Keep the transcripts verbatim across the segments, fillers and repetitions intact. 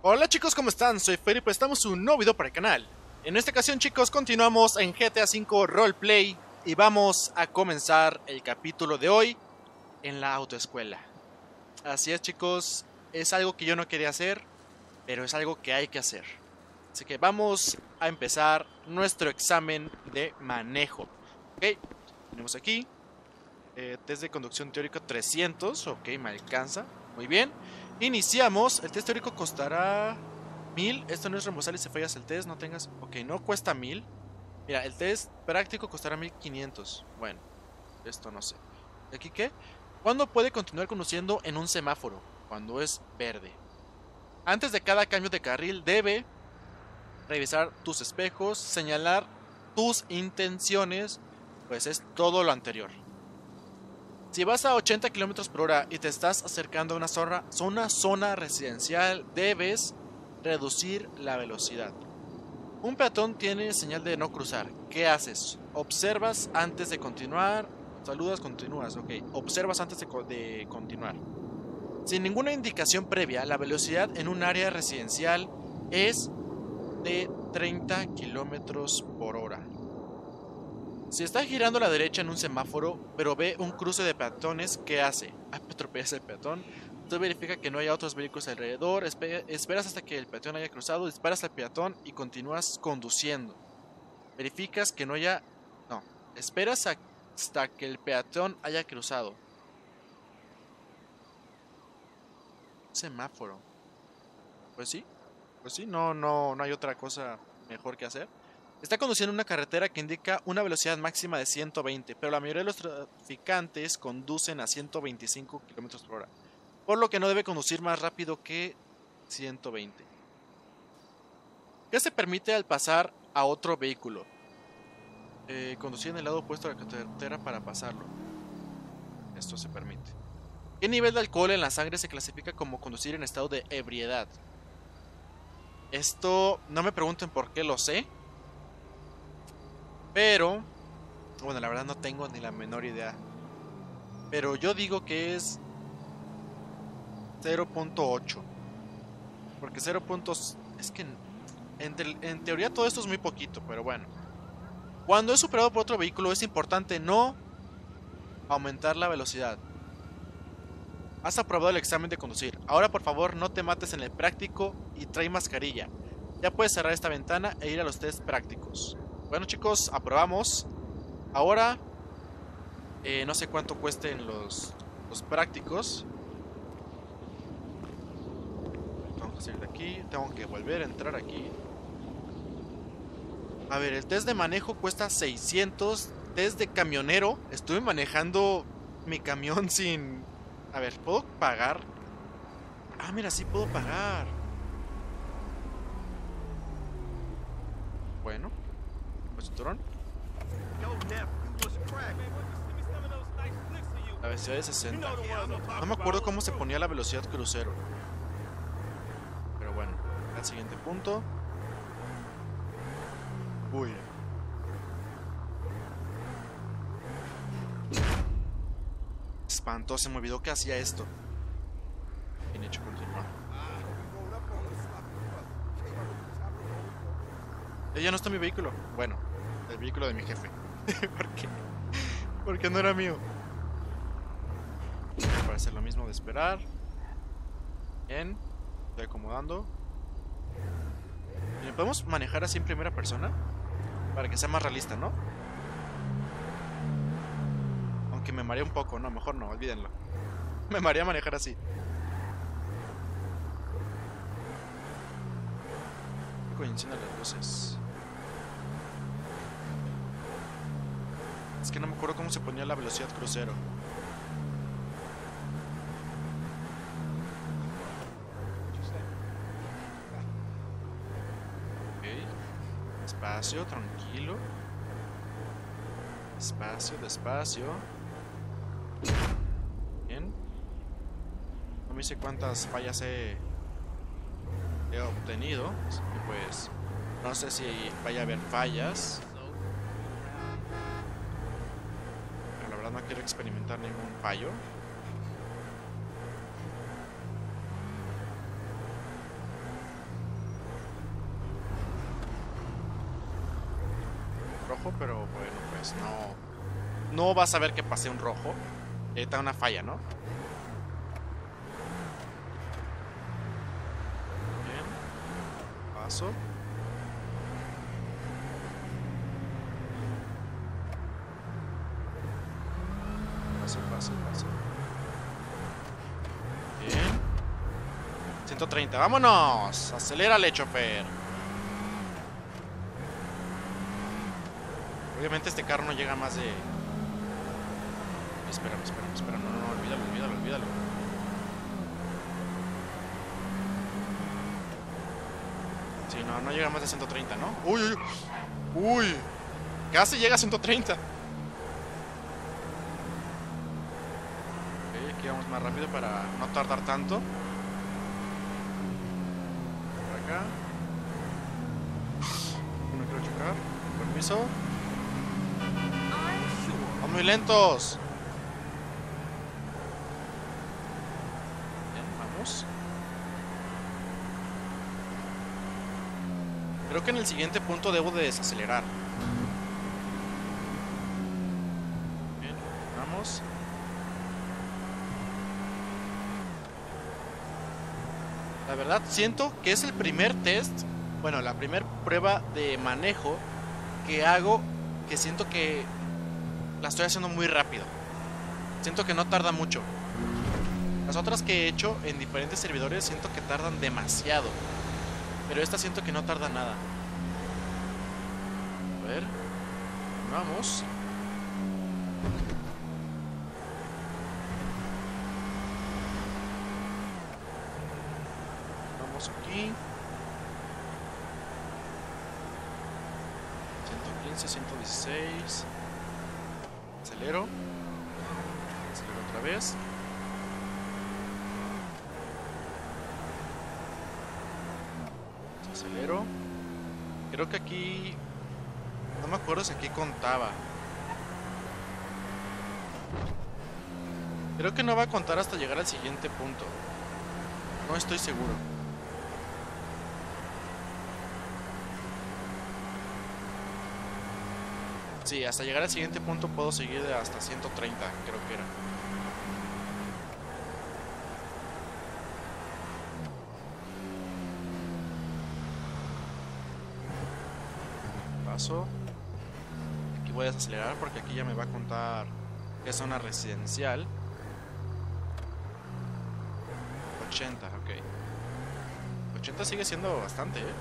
Hola chicos, ¿cómo están? Soy Felipe, estamos en un nuevo video para el canal. En esta ocasión chicos, continuamos en G T A cinco Roleplay y vamos a comenzar el capítulo de hoy en la autoescuela. Así es chicos, es algo que yo no quería hacer, pero es algo que hay que hacer. Así que vamos a empezar nuestro examen de manejo. Ok, tenemos aquí eh, test de conducción teórico trescientos, ok, me alcanza, muy bien. Iniciamos, el test teórico costará mil, esto no es reembolsable si fallas el test, no tengas, ok, no cuesta mil. Mira, el test práctico costará mil quinientos, bueno, esto no sé. ¿Y aquí qué? ¿Cuándo puede continuar conduciendo en un semáforo? Cuando es verde. Antes de cada cambio de carril debe revisar tus espejos, señalar tus intenciones, pues es todo lo anterior. Si vas a ochenta kilómetros por hora y te estás acercando a una zona, una zona residencial, debes reducir la velocidad. Un peatón tiene señal de no cruzar. ¿Qué haces? Observas antes de continuar. Saludas, continúas. Ok. Observas antes de, de continuar. Sin ninguna indicación previa, la velocidad en un área residencial es de treinta kilómetros por hora. Si está girando a la derecha en un semáforo, pero ve un cruce de peatones, ¿qué hace? Atropellas al peatón. Tú verifica que no haya otros vehículos alrededor, espe esperas hasta que el peatón haya cruzado, disparas al peatón y continúas conduciendo. Verificas que no haya... No, esperas hasta que el peatón haya cruzado. Semáforo. Pues sí, pues sí, no, no, no hay otra cosa mejor que hacer. Está conduciendo una carretera que indica una velocidad máxima de ciento veinte, pero la mayoría de los traficantes conducen a ciento veinticinco kilómetros por hora, por lo que no debe conducir más rápido que ciento veinte. ¿Qué se permite al pasar a otro vehículo? Eh, conducir en el lado opuesto a la carretera para pasarlo. Esto se permite. ¿Qué nivel de alcohol en la sangre se clasifica como conducir en estado de ebriedad? Esto no me pregunten por qué lo sé. Pero, bueno, la verdad no tengo ni la menor idea. Pero yo digo que es cero punto ocho. Porque cero puntos... Es que en, te en teoría todo esto es muy poquito, pero bueno. Cuando es superado por otro vehículo es importante no aumentar la velocidad. Has aprobado el examen de conducir. Ahora por favor no te mates en el práctico y trae mascarilla. Ya puedes cerrar esta ventana e ir a los test prácticos. Bueno chicos, aprobamos. Ahora... Eh, no sé cuánto cuesten los, los prácticos. Tengo que salir de aquí. Tengo que volver a entrar aquí. A ver, el test de manejo cuesta seiscientos. Test de camionero. Estuve manejando mi camión sin... A ver, ¿puedo pagar? Ah, mira, sí puedo pagar. Bueno. Pues turón. La velocidad de sesenta. No me acuerdo cómo se ponía la velocidad crucero. Pero bueno, al siguiente punto. Uy. Espantoso, se me olvidó que hacía esto. Bien hecho, continuar. Ya no está mi vehículo. Bueno, el vehículo de mi jefe. ¿Por qué? Porque no era mío. Parece lo mismo de esperar. Bien. Estoy acomodando. ¿Y podemos manejar así en primera persona? Para que sea más realista, ¿no? Aunque me marea un poco, no, mejor no, olvídenlo. Me marea manejar así. Coinciden las luces. Es que no me acuerdo cómo se ponía la velocidad crucero. Ok. Despacio, tranquilo. Despacio, despacio. Bien. No me sé cuántas fallas he, he obtenido. Así que pues no sé si vaya a haber fallas. Pero la verdad no quiero experimentar ningún fallo. rojo, pero bueno, pues no. No vas a ver que pasé un rojo. Ahí está una falla, ¿no? Bien. Paso. Paso, paso, paso. Bien. ciento treinta, vámonos. Acelérale, chofer. Obviamente este carro no llega a más de... Espérame, espérame, espérame. No, no, no, olvídalo, olvídalo, olvídalo. Sí, no, no llega a más de ciento treinta, ¿no? Uy, uy, uy. Casi llega a ciento treinta. Ok, aquí vamos más rápido para no tardar tanto. Por acá. No quiero chocar. Permiso. Van muy lentos. Bien, vamos. Creo que en el siguiente punto debo de desacelerar. Bien, vamos. La verdad siento que es el primer test, bueno, la primera prueba de manejo que hago, que siento que la estoy haciendo muy rápido. Siento que no tarda mucho. Las otras que he hecho en diferentes servidores siento que tardan demasiado. Pero esta siento que no tarda nada. A ver. Vamos. Vamos aquí. ciento quince, ciento dieciséis. Acelero. Acelero otra vez. Acelero. Creo que aquí... No me acuerdo si aquí contaba. Creo que no va a contar hasta llegar al siguiente punto. No estoy seguro. Sí, hasta llegar al siguiente punto puedo seguir de hasta ciento treinta, creo que era. Paso. Aquí voy a desacelerar porque aquí ya me va a contar que es zona residencial. ochenta, ok. ochenta sigue siendo bastante, ¿eh?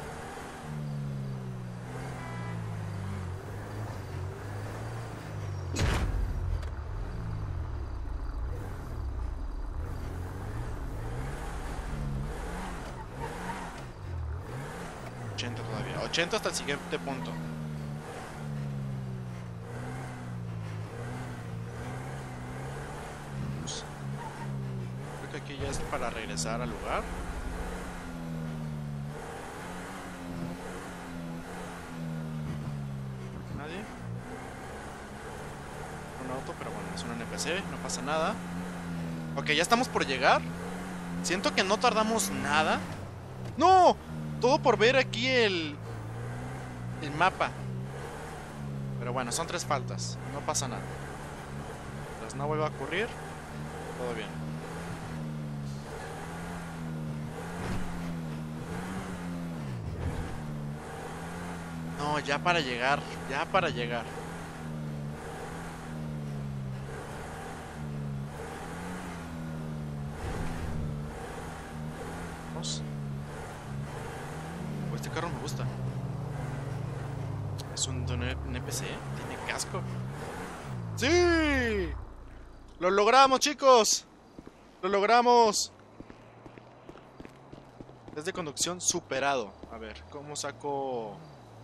ochenta todavía. ochenta hasta el siguiente punto. Creo que aquí ya es para regresar al lugar. Nadie. Un auto, pero bueno, es un N P C, no pasa nada. Ok, ya estamos por llegar. Siento que no tardamos nada. ¡No! Todo por ver aquí el... el mapa. Pero bueno, son tres faltas. No pasa nada. Pues no vuelva a ocurrir. Todo bien. No, ya para llegar. Ya para llegar. Vamos. Este carro me gusta. Es un N P C. Tiene casco. ¡Sí! ¡Lo logramos, chicos! ¡Lo logramos! Test de conducción superado. A ver, ¿cómo saco...?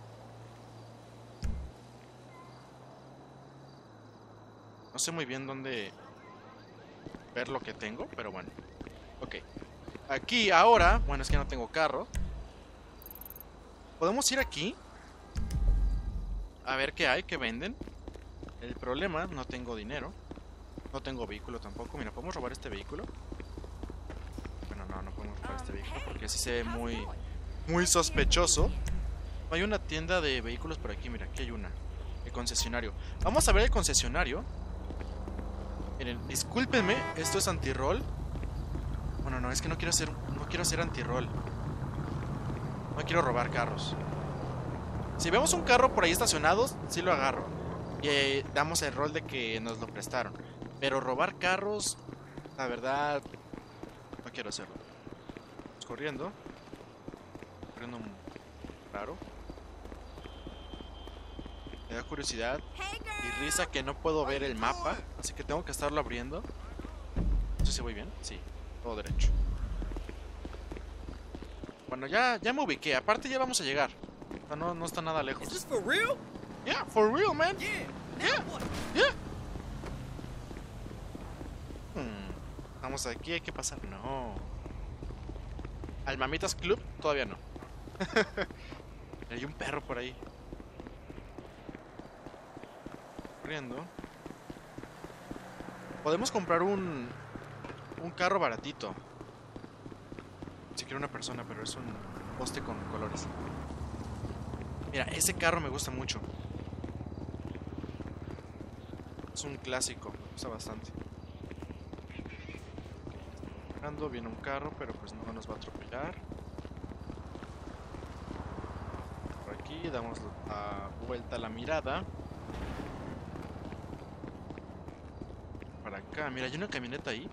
No sé muy bien dónde ver lo que tengo, pero bueno. Ok. Aquí, ahora... Bueno, es que no tengo carro. ¿Podemos ir aquí? A ver qué hay, qué venden. El problema, no tengo dinero. No tengo vehículo tampoco. Mira, ¿podemos robar este vehículo? Bueno, no, no podemos robar este vehículo porque así se ve muy, muy sospechoso. Hay una tienda de vehículos por aquí, mira, aquí hay una. El concesionario. Vamos a ver el concesionario. Miren, discúlpenme, esto es anti-roll. Bueno, no, es que no quiero hacer, no quiero hacer anti-roll. No quiero robar carros. Si vemos un carro por ahí estacionado, sí lo agarro. Y eh, damos el rol de que nos lo prestaron. Pero robar carros, la verdad, no quiero hacerlo. Vamos corriendo. Corriendo raro. Me da curiosidad y risa que no puedo ver el mapa, así que tengo que estarlo abriendo. No sé si voy bien. Sí, todo derecho. Bueno, ya, ya me ubiqué. Aparte ya vamos a llegar. No, no, no está nada lejos. Is this for real? Yeah, for real, man. Yeah. Yeah, yeah. Hmm, Estamos aquí, hay que pasar. No. Al Mamitas Club todavía no. Hay un perro por ahí. Corriendo. Podemos comprar un un carro baratito. Si quiero una persona, pero es un poste con colores. Mira, ese carro me gusta mucho. Es un clásico, me gusta bastante. Ando, viene un carro, pero pues no nos va a atropellar. Por aquí damos la vuelta a la mirada. Para acá, mira, hay una camioneta ahí.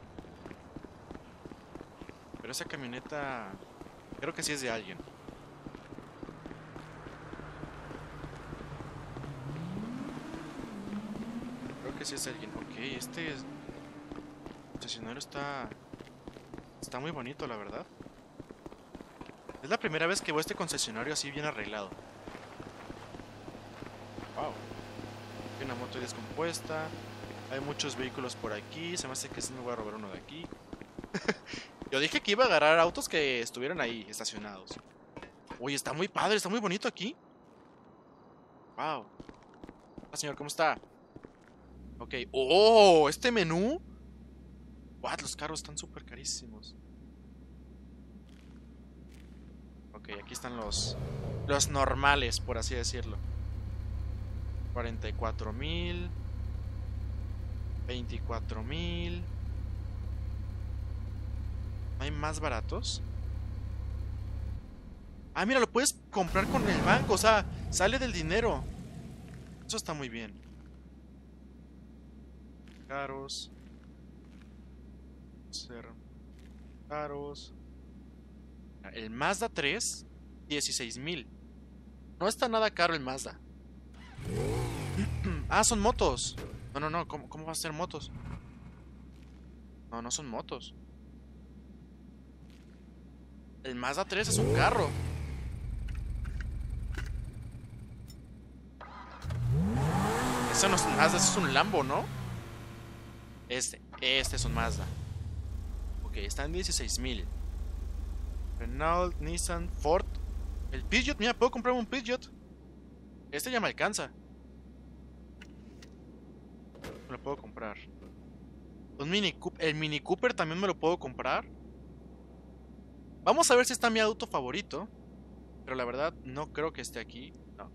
Pero esa camioneta creo que sí es de alguien. Creo que sí es de alguien. Ok, este concesionario está Está muy bonito, la verdad. Es la primera vez que veo este concesionario así bien arreglado. Wow. Hay una moto descompuesta. Hay muchos vehículos por aquí. Se me hace que sí me voy a robar uno de aquí. Yo dije que iba a agarrar autos que estuvieran ahí estacionados. Uy, está muy padre, está muy bonito aquí. Wow. Hola, señor, ¿cómo está? Ok. ¡Oh! ¿Este menú? What, los carros están súper carísimos. Ok, aquí están los Los normales, por así decirlo. cuarenta y cuatro mil, veinticuatro mil. ¿Hay más baratos? Ah, mira, lo puedes comprar con el banco. O sea, sale del dinero. Eso está muy bien. Caros. Ser caros. El Mazda tres, dieciséis mil. No está nada caro el Mazda. Ah, son motos. No, no, no. ¿Cómo, cómo va a ser motos? No, no son motos. El Mazda tres es un carro. Eso no es un Mazda, eso es un Lambo, ¿no? Este, este es un Mazda. Ok, está en dieciséis mil. Renault, Nissan, Ford. El Peugeot, mira, puedo comprarme un Peugeot. Este ya me alcanza. Me lo puedo comprar. Un Mini Cooper. El Mini Cooper también me lo puedo comprar. Vamos a ver si está mi auto favorito. Pero la verdad, no creo que esté aquí. No.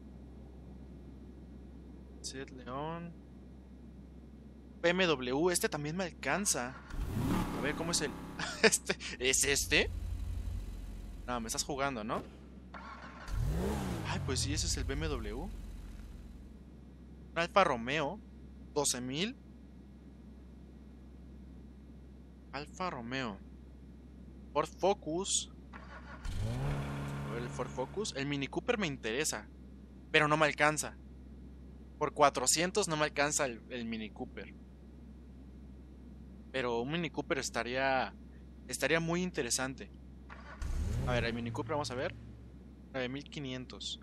Seat León. B M W, este también me alcanza. A ver, ¿cómo es el...? Este, ¿es este? No, me estás jugando, ¿no? Ay, pues sí, ese es el B M W. Un Alfa Romeo, doce mil. Alfa Romeo. Ford Focus. A ver, el Ford Focus. El Mini Cooper me interesa, pero no me alcanza. Por cuatrocientos no me alcanza el, el Mini Cooper. Pero un Mini Cooper estaría Estaría muy interesante. A ver, el Mini Cooper, vamos a ver. nueve mil quinientos.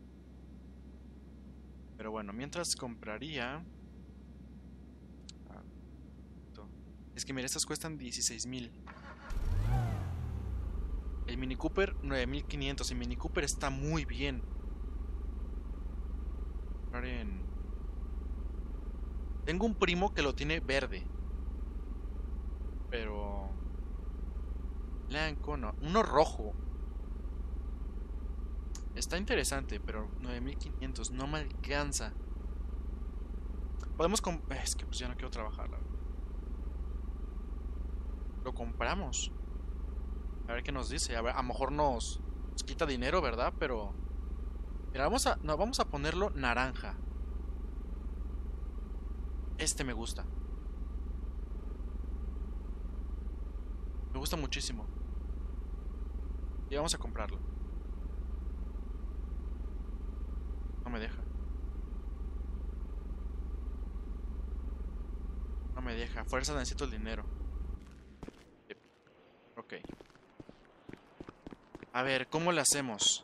Pero bueno, mientras compraría... Es que mira, estas cuestan dieciséis mil. El Mini Cooper, nueve mil quinientos. El Mini Cooper está muy bien. Comprar en... Tengo un primo que lo tiene verde. Pero... Blanco, no. Uno rojo. está interesante, pero nueve mil quinientos no me alcanza. Podemos comp... Es que pues ya no quiero trabajar, la verdad. Lo compramos. A ver qué nos dice. A ver, a lo mejor nos, nos quita dinero, ¿verdad? Pero... Mira, vamos a... No, vamos a ponerlo naranja. Este me gusta. Me gusta muchísimo. Y vamos a comprarlo. No me deja. No me deja. Fuerza, necesito el dinero. Ok. A ver, ¿cómo le hacemos?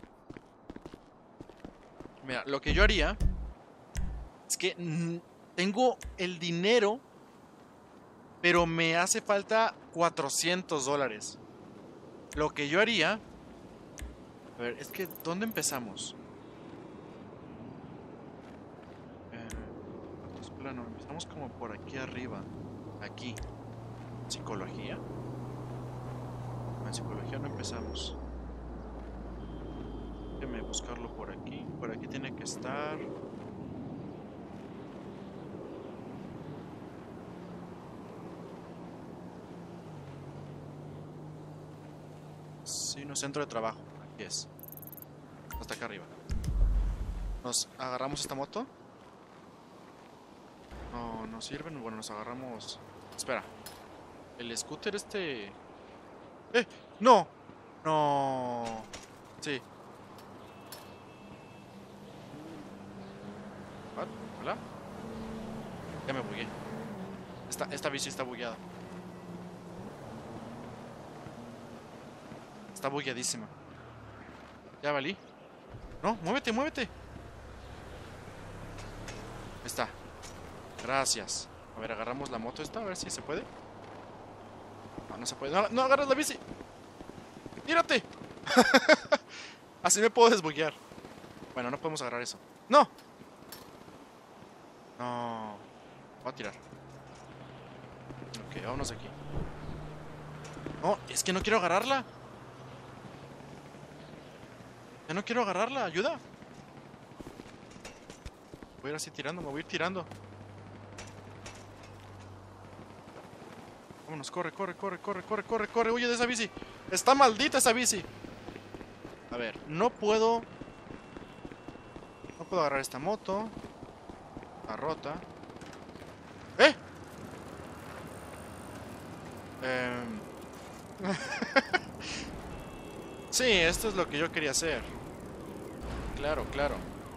Mira, lo que yo haría es que mm, tengo el dinero, pero me hace falta cuatrocientos dólares. Lo que yo haría... A ver, es que ¿dónde empezamos? Eh, autoescuela no, empezamos como por aquí arriba. Aquí. ¿Psicología? No, en psicología no empezamos. Déjame buscarlo por aquí. Por aquí tiene que estar... Sí, no, centro de trabajo. Aquí es. Hasta acá arriba. ¿Nos agarramos esta moto? No, no sirven. Bueno, nos agarramos... Espera. El scooter este... ¡Eh! ¡No! No. Sí. What? ¿Hola? Ya me bugué. Esta, esta bici está bugueada. Está bugueadísima. Ya valí. No, muévete, muévete. Ahí está. Gracias. A ver, agarramos la moto esta, a ver si se puede. No, no se puede. No, no agarras la bici. ¡Tírate! Así me puedo desbuguear. Bueno, no podemos agarrar eso. ¡No! No. Voy a tirar. Ok, vámonos de aquí. No, es que no quiero agarrarla. Ya no quiero agarrarla, ayuda. Voy a ir así tirando, me voy a ir tirando. Vámonos, corre, corre, corre, corre, corre, corre, corre. Huye de esa bici. Está maldita esa bici. A ver, no puedo. No puedo agarrar esta moto. Está rota. ¡Eh! Eh... Sí, esto es lo que yo quería hacer. Claro, claro.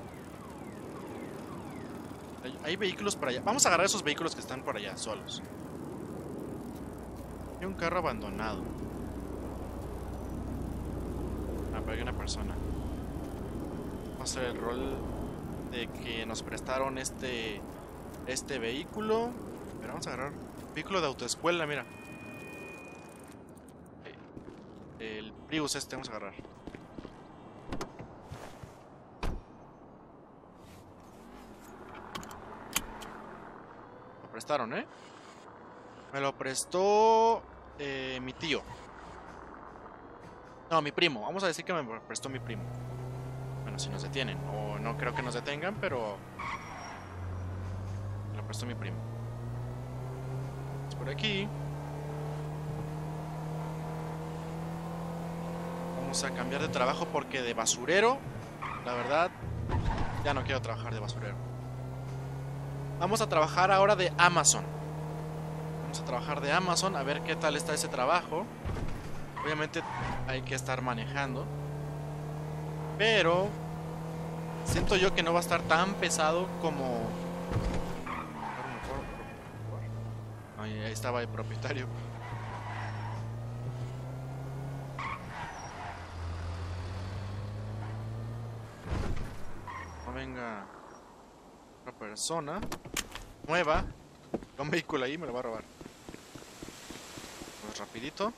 Hay, hay vehículos por allá. Vamos a agarrar esos vehículos que están por allá, solos. Hay un carro abandonado. Ah, pero hay una persona. Vamos a hacer el rol de que nos prestaron este este vehículo. Pero vamos a agarrar vehículo de autoescuela, mira. El Prius este vamos a agarrar. Lo prestaron, ¿eh? Me lo prestó eh, mi tío. No, mi primo. Vamos a decir que me lo prestó mi primo. Bueno, si nos detienen. O no creo que nos detengan, pero... Me lo prestó mi primo. Es por aquí. Vamos a cambiar de trabajo porque de basurero, la verdad, ya no quiero trabajar de basurero. Vamos a trabajar ahora de Amazon. Vamos a trabajar de Amazon, a ver qué tal está ese trabajo. Obviamente hay que estar manejando, pero siento yo que no va a estar tan pesado como... Ahí estaba el propietario. Venga otra persona nueva con un vehículo ahí, me lo va a robar. Pues rapidito.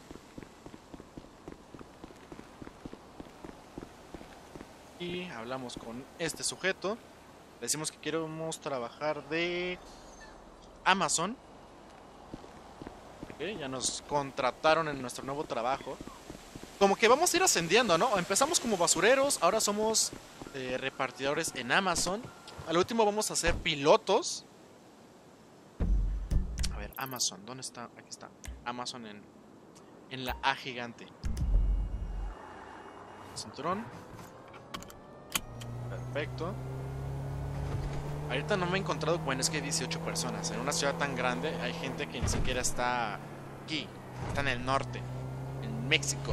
Y hablamos con este sujeto. Le decimos que queremos trabajar de Amazon. Okay, ya nos contrataron en nuestro nuevo trabajo. como que vamos a ir ascendiendo, ¿no? Empezamos como basureros, ahora somos eh, repartidores en Amazon. Al último vamos a ser pilotos. A ver, Amazon, ¿dónde está? Aquí está. Amazon en, en la A gigante. Cinturón. Perfecto. Ahorita no me he encontrado, bueno, es que hay dieciocho personas. En una ciudad tan grande hay gente que ni siquiera está aquí. Está en el norte, en México.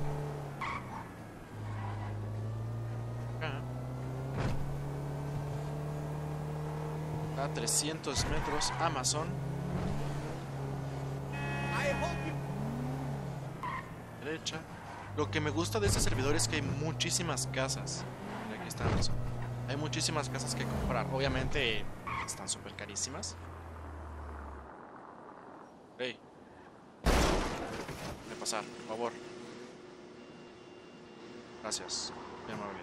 Acá. A trescientos metros, Amazon. Derecha. Lo que me gusta de este servidor es que hay muchísimas casas. Mira, aquí está Amazon. Hay muchísimas casas que comprar. Obviamente están súper carísimas. Hey. Déjame pasar, por favor. Gracias. Muy amable.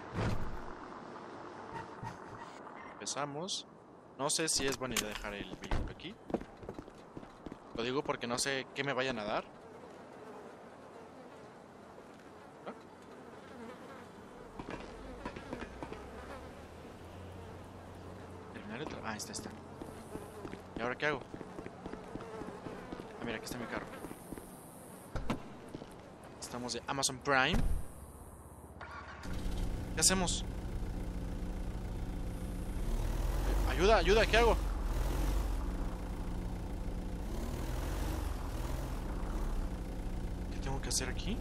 Empezamos. No sé si es buena idea dejar el vehículo aquí. Lo digo porque no sé qué me vayan a dar. Ah, está, está. ¿Y ahora qué hago? Ah, mira, aquí está mi carro. Estamos de Amazon Prime. ¿Qué hacemos? Ayuda, ayuda, ¿qué hago? ¿Qué tengo que hacer aquí?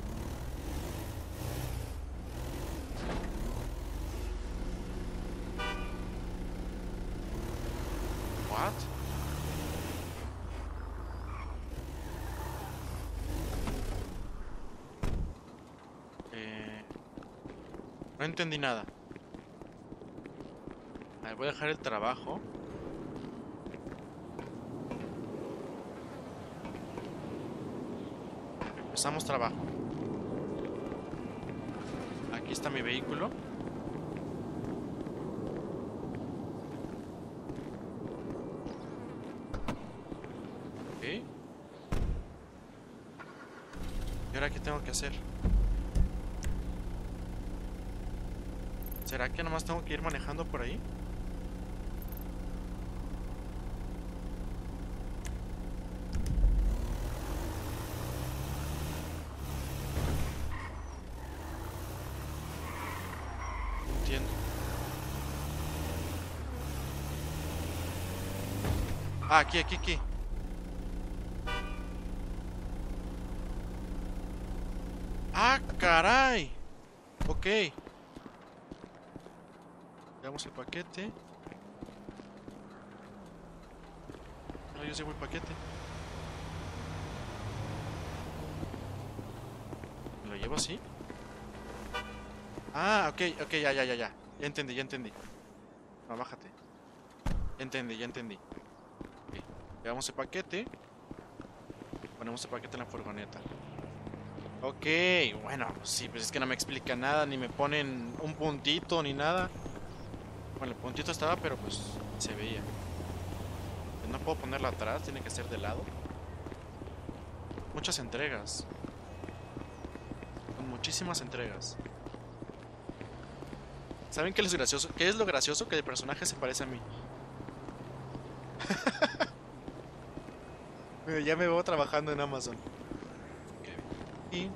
What? Eh, no entendí nada. A ver, voy a dejar el trabajo. Empezamos trabajo. Aquí está mi vehículo. ¿Y ahora qué tengo que hacer? ¿Será que nomás tengo que ir manejando por ahí? Entiendo. Ah, aquí, aquí, aquí. ¡Ah, caray! Ok. Veamos el paquete. No, yo llevo el paquete. ¿Me lo llevo así? Ah, ok, ok, ya, ya, ya, ya. Ya entendí, ya entendí. No, bájate. Ya entendí, ya entendí. Okay. Llevamos el paquete. Ponemos el paquete en la furgoneta. Ok, bueno, sí, pues es que no me explica nada, ni me ponen un puntito, ni nada. Bueno, el puntito estaba, pero pues se veía. No puedo ponerla atrás, tiene que ser de lado. Muchas entregas. Con muchísimas entregas. ¿Saben qué es lo gracioso? ¿Qué es lo gracioso? Que el personaje se parece a mí. Ya me veo trabajando en Amazon. Y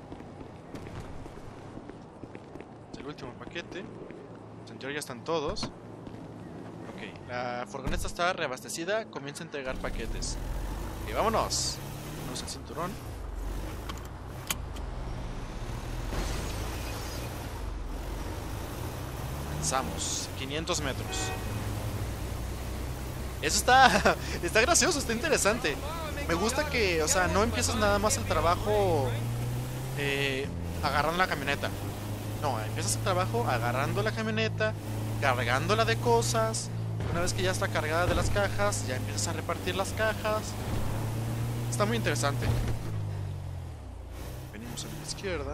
el último paquete. En teoría ya están todos. Ok, la furgoneta está reabastecida. Comienza a entregar paquetes. Ok, vámonos. Vamos al cinturón. Comenzamos. quinientos metros. Eso está, está gracioso, está interesante. Me gusta que, o sea, no empiezas nada más el trabajo eh, agarrando la camioneta. No, empiezas el trabajo agarrando la camioneta, cargándola de cosas. Una vez que ya está cargada de las cajas, ya empiezas a repartir las cajas. Está muy interesante. Venimos a la izquierda.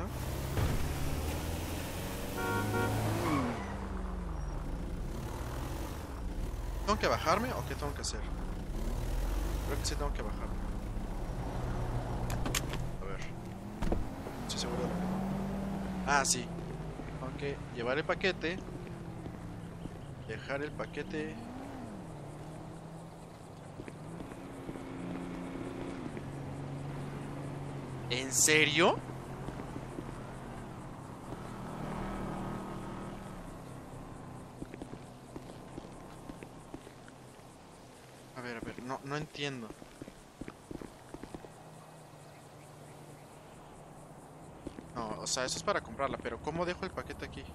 ¿Tengo que bajarme o qué tengo que hacer? Creo que sí tengo que bajarme. A ver. Estoy seguro de lo que... Ah, sí. Tengo que llevar el paquete. Dejar el paquete. ¿En serio? A ver, a ver, no, no entiendo. No, o sea, eso es para comprarla, pero ¿cómo dejo el paquete aquí?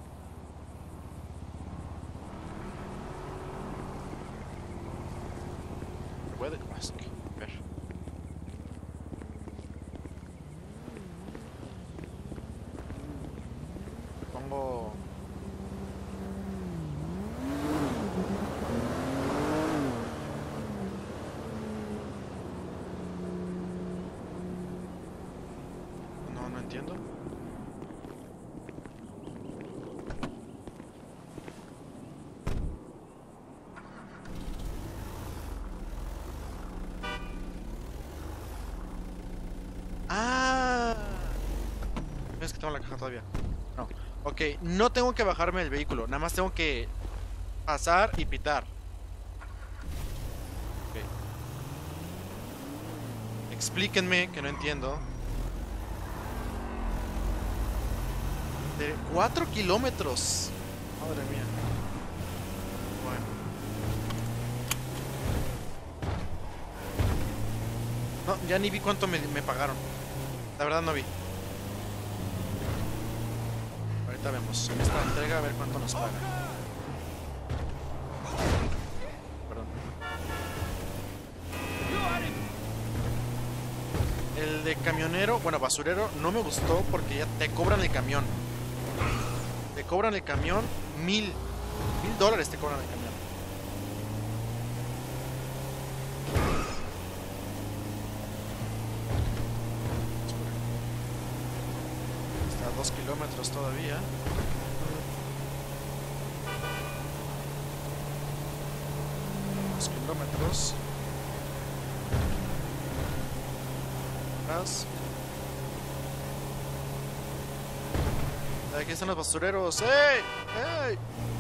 Puede, es que, a ver. Pongo. No, no entiendo. Ah, es que tengo la caja todavía. No. Ok, no tengo que bajarme del vehículo, nada más tengo que pasar y pitar. Ok. Explíquenme, que no entiendo. De cuatro kilómetros. Madre mía. Bueno. No, ya ni vi cuánto me, me pagaron. La verdad no vi. Ahorita vemos en esta entrega a ver cuánto nos pagan. Perdón. El de camionero, bueno, basurero, no me gustó porque ya te cobran el camión. Te cobran el camión mil. Mil dólares te cobran el camión. Está a dos kilómetros todavía. Dos kilómetros. Atrás. Aquí están los basureros. ¡Ey! ¡Ey!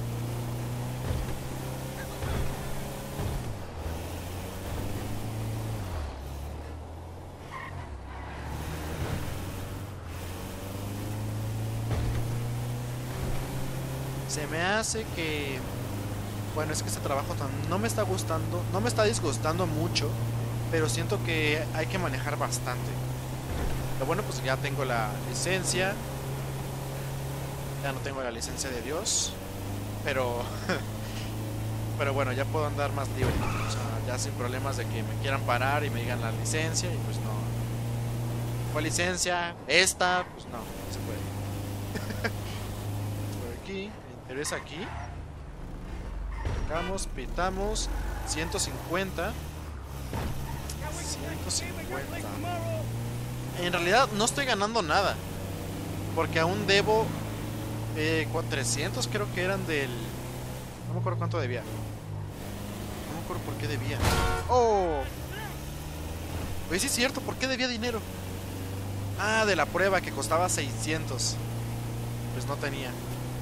Se me hace que... Bueno, es que este trabajo no me está gustando, no me está disgustando mucho, pero siento que hay que manejar bastante. Lo bueno, pues ya tengo la licencia. Ya no tengo la licencia de Dios, pero pero bueno, ya puedo andar más libre, o sea, ya sin problemas de que me quieran parar y me digan la licencia y pues no. ¿Cuál licencia? Esta, pues no, no se puede. Por aquí, me interesa aquí. Sacamos, pitamos, ciento cincuenta. ciento cincuenta. En realidad no estoy ganando nada, porque aún debo Eh, trescientos creo que eran del... No me acuerdo cuánto debía. No me acuerdo por qué debía. ¡Oh! Oye, sí es cierto, ¿por qué debía dinero? Ah, de la prueba que costaba seiscientos. Pues no tenía.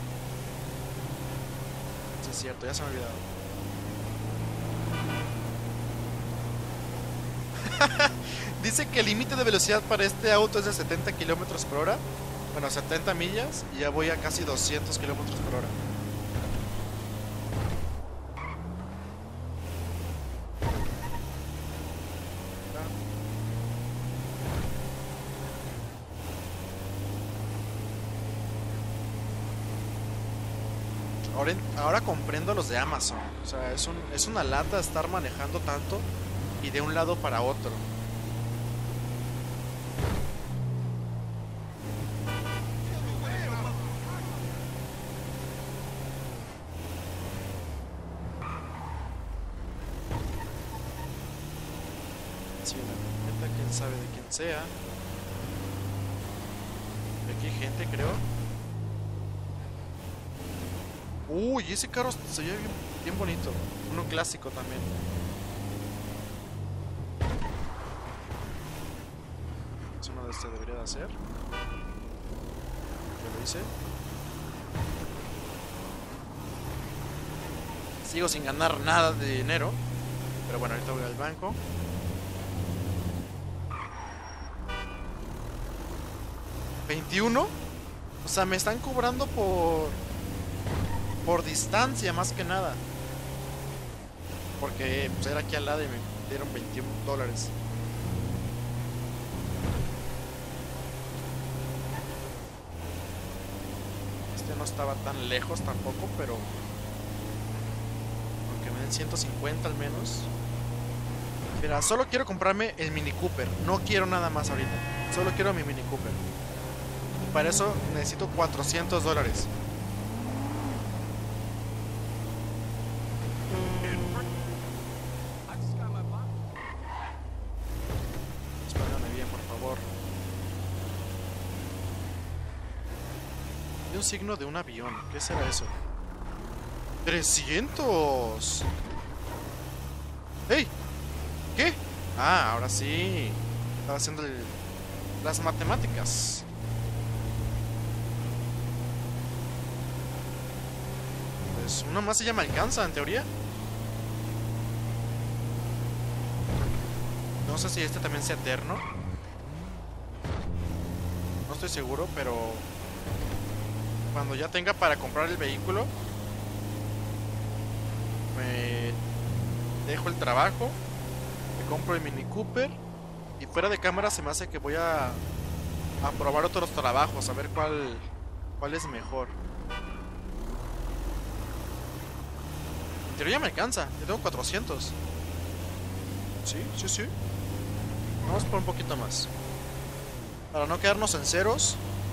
Sí es cierto, ya se me ha olvidado. Dice que el límite de velocidad para este auto es de setenta kilómetros por hora. Bueno, setenta millas y ya voy a casi doscientos kilómetros por hora. Ahora, ahora comprendo los de Amazon. O sea, es, un, es una lata estar manejando tanto y de un lado para otro. Sí, la neta, quién sabe de quién sea. Aquí hay gente, creo. Uy, ese carro se ve bien, bien bonito. Uno clásico también. Eso no se debería de hacer. dice. Sigo sin ganar nada de dinero. Pero bueno, ahorita voy al banco. ¿veintiuno? O sea, me están cobrando por... Por distancia, más que nada. Porque pues, era aquí al lado y me dieron veintiún dólares. Este no estaba tan lejos tampoco, pero... Aunque me den ciento cincuenta al menos. Mira, solo quiero comprarme el Mini Cooper. No quiero nada más ahorita. Solo quiero mi Mini Cooper. Y para eso necesito cuatrocientos dólares. Espérame bien, por favor. Hay un signo de un avión. ¿Qué será eso? ¡trescientos! ¡Ey! ¿Qué? Ah, ahora sí. Estaba haciendo el... las matemáticas. Pues una más ya me alcanza, en teoría. No sé si este también sea eterno. No estoy seguro, pero... Cuando ya tenga para comprar el vehículo, me dejo el trabajo, me compro el Mini Cooper y fuera de cámara se me hace que voy a, a probar otros trabajos, a ver cuál, cuál es mejor. En teoría me alcanza, yo tengo cuatrocientos. Sí, sí, sí. Vamos por un poquito más. Para no quedarnos en ceros.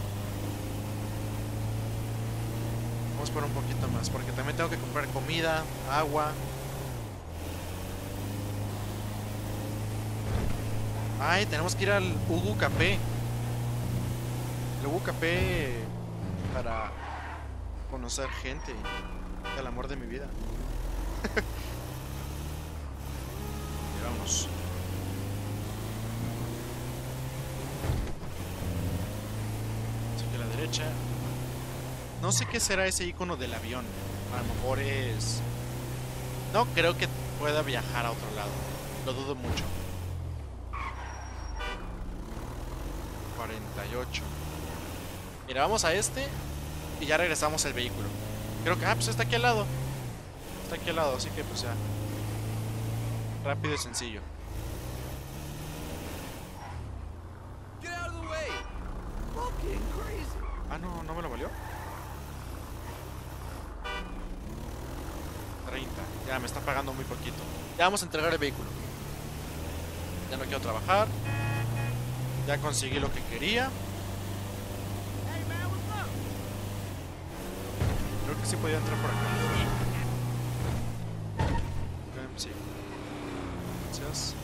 Vamos por un poquito más, porque también tengo que comprar comida, agua. Ay, tenemos que ir al Hugo Café. El Hugo Café para conocer gente. El amor de mi vida. Y vamos. Sigue a la derecha. No sé qué será ese icono del avión. A lo mejor es... No creo que pueda viajar a otro lado. Lo dudo mucho. cuarenta y ocho. Mira, vamos a este y ya regresamos al vehículo. Creo que... Ah, pues está aquí al lado. Está aquí al lado, así que pues ya. Rápido y sencillo. Ah, no, no me lo valió. treinta. Ya me está pagando muy poquito. Ya vamos a entregar el vehículo. Ya no quiero trabajar. Ya conseguí lo que quería. Creo que sí podía entrar por acá. Sí. Gracias.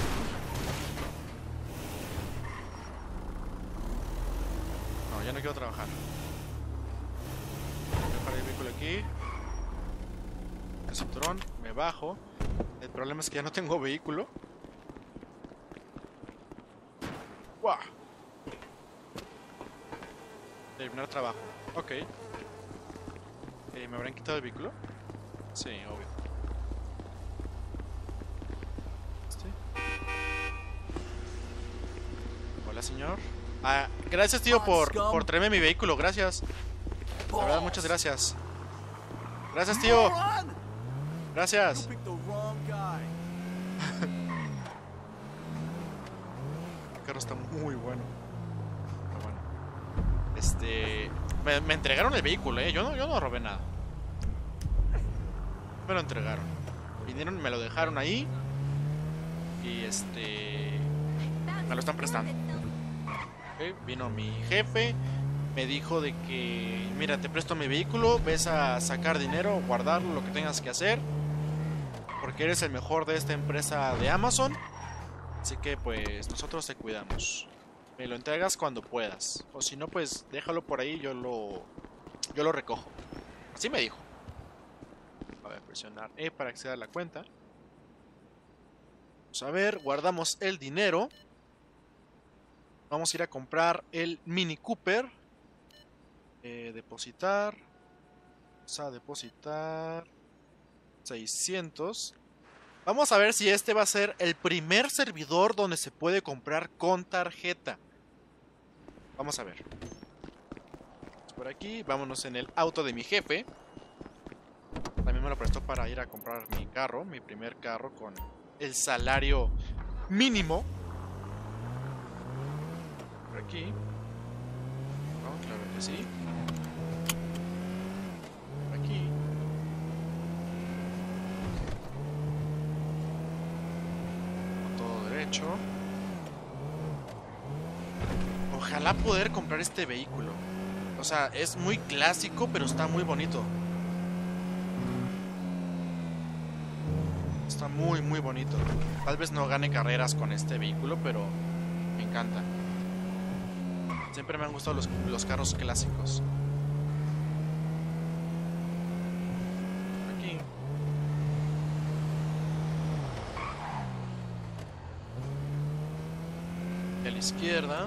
No, ya no quiero trabajar. Voy a dejar el vehículo aquí. El cinturón, me bajo. El problema es que ya no tengo vehículo. ¡Wow! Terminar trabajo. Ok. Eh, ¿Me habrán quitado el vehículo? Sí, obvio. ¿Este? Hola, señor. Ah, gracias, tío, por, por traerme mi vehículo. Gracias. La verdad, muchas gracias. Gracias, tío. Gracias. El carro está muy bueno. Pero bueno. Este... Me, me entregaron el vehículo, eh. Yo no, yo no robé nada. Me lo entregaron. Vinieron y me lo dejaron ahí. Y este... Me lo están prestando. Okay. Vino mi jefe. Me dijo de que... Mira, te presto mi vehículo. Ves a sacar dinero, guardarlo, lo que tengas que hacer. Porque eres el mejor de esta empresa de Amazon. Así que pues nosotros te cuidamos. Me lo entregas cuando puedas. O si no, pues déjalo por ahí, yo lo yo lo recojo. Así me dijo. A ver, presionar E para acceder a la cuenta. Vamos a ver, guardamos el dinero. Vamos a ir a comprar el Mini Cooper. Eh, depositar. Vamos a depositar seiscientos. Vamos a ver si este va a ser el primer servidor donde se puede comprar con tarjeta. Vamos a ver. Por aquí, vámonos en el auto de mi jefe. También me lo prestó para ir a comprar mi carro, mi primer carro con el salario mínimo. Por aquí. No, claro que sí. Por aquí. Con todo derecho. Ojalá poder comprar este vehículo. O sea, es muy clásico, pero está muy bonito. Está muy, muy bonito. Tal vez no gane carreras con este vehículo, pero me encanta. Siempre me han gustado los, los carros clásicos. Aquí. Y a la izquierda.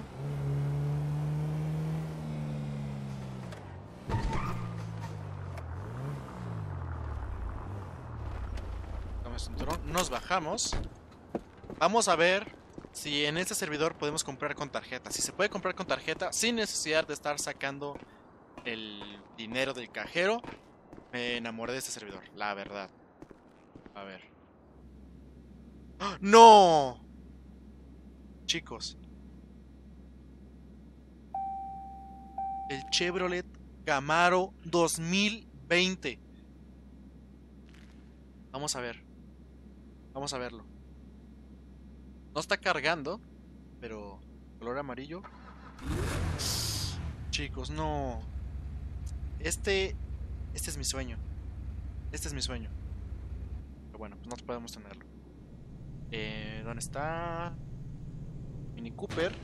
Nos bajamos. Vamos a ver si en este servidor podemos comprar con tarjeta. Si se puede comprar con tarjeta sin necesidad de estar sacando el dinero del cajero. Me enamoré de este servidor, la verdad. A ver. ¡Oh, no! Chicos, el Chevrolet Camaro dos mil veinte. Vamos a ver. Vamos a verlo. No está cargando, pero color amarillo. Chicos, no. Este, este es mi sueño. Este es mi sueño. Pero bueno, pues no podemos tenerlo. Eh, ¿Dónde está? Mini Cooper.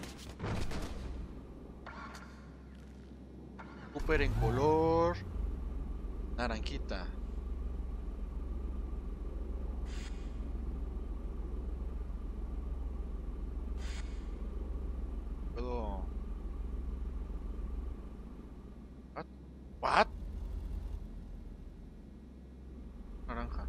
Cooper en color naranjita. Puedo... What? What? Naranja.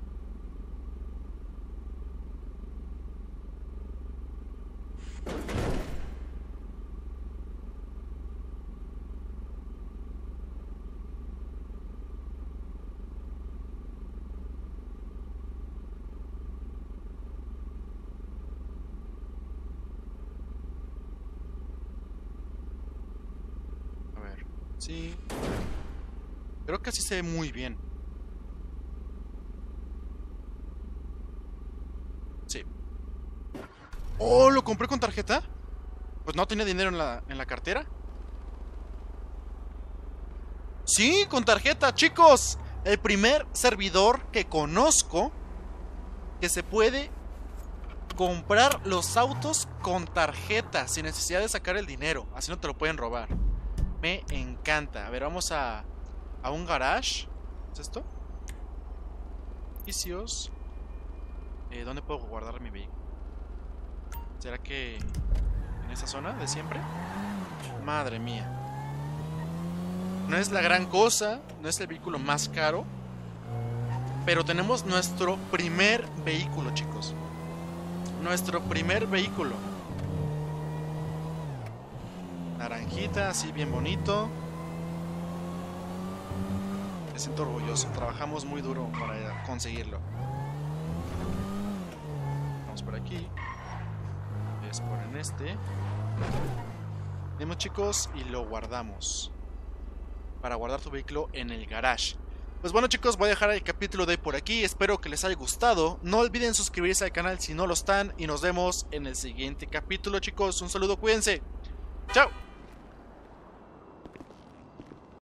Sí. Creo que así se ve muy bien. Sí. Oh, ¿lo compré con tarjeta? Pues no tenía dinero en la, en la cartera. Sí, con tarjeta, chicos. El primer servidor que conozco que se puede comprar los autos con tarjeta sin necesidad de sacar el dinero. Así no te lo pueden robar. Me encanta. A ver, vamos a, a un garage. ¿Es esto? Vicios. Eh, ¿Dónde puedo guardar mi vehículo? ¿Será que en esa zona de siempre? Madre mía. No es la gran cosa. No es el vehículo más caro. Pero tenemos nuestro primer vehículo, chicos. Nuestro primer vehículo. Naranjita, así bien bonito. Me siento orgulloso. Trabajamos muy duro para conseguirlo. Vamos por aquí. Es por en este. Vemos, chicos, y lo guardamos. Para guardar tu vehículo en el garage. Pues bueno, chicos, voy a dejar el capítulo de hoy por aquí. Espero que les haya gustado. No olviden suscribirse al canal si no lo están. Y nos vemos en el siguiente capítulo, chicos. Un saludo, cuídense. Chao.